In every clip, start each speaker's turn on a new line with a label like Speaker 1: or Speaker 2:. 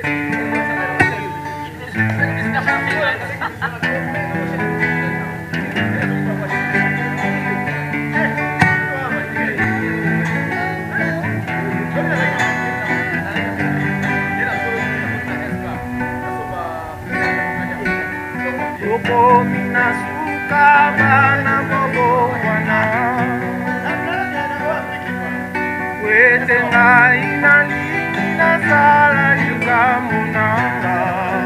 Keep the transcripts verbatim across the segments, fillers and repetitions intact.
Speaker 1: Tokomi na suka bana bobo wana Wete ngai na lingi na sala yukamunanga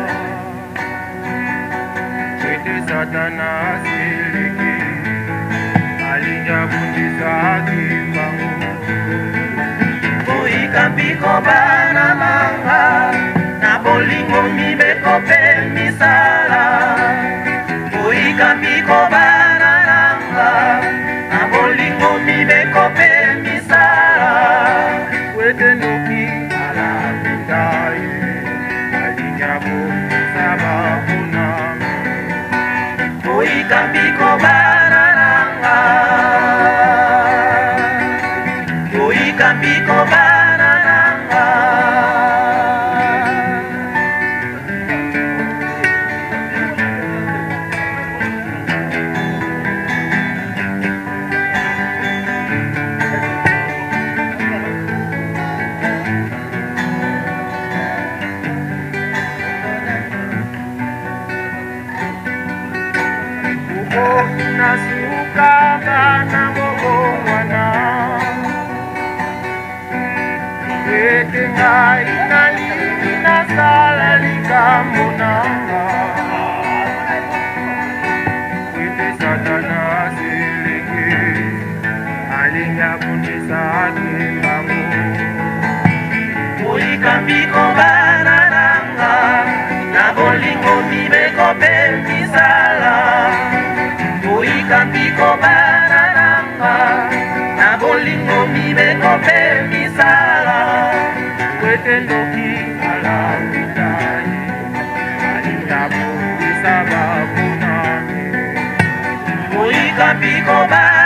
Speaker 1: Wete satana siliki Alinya bundisa kimbangu Kuika piko bana manga Na bolingo mibeko pe misala Kambiko banananga na bolingo mibeko pe misala Wete noki ala mindai Alinyabo sababu nami Koi kambiko banananga Koi kambiko banananga Na suka bana bobo wana Wete ngai na lingi na sala likamunanga Wete satana siliki Alinya bundisa kimbangu Kuika mbiko banananga Na bolingo mibeko pe misala Kambiko banananga na bolingo mibeko pe misala Wete ndoki ala midai Alinyabu sababu nami Koi kambiko banananga